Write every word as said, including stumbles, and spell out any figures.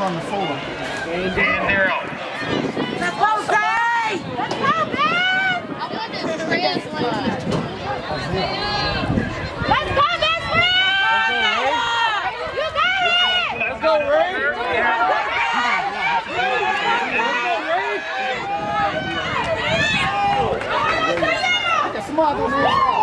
on the floor. And they're out. Let's go, Zay! Let's go, Ben! I'm going to this Chris one. Let's go, best friend! You got it! Let's go, Ray! Let's go, Ray! Smart on this.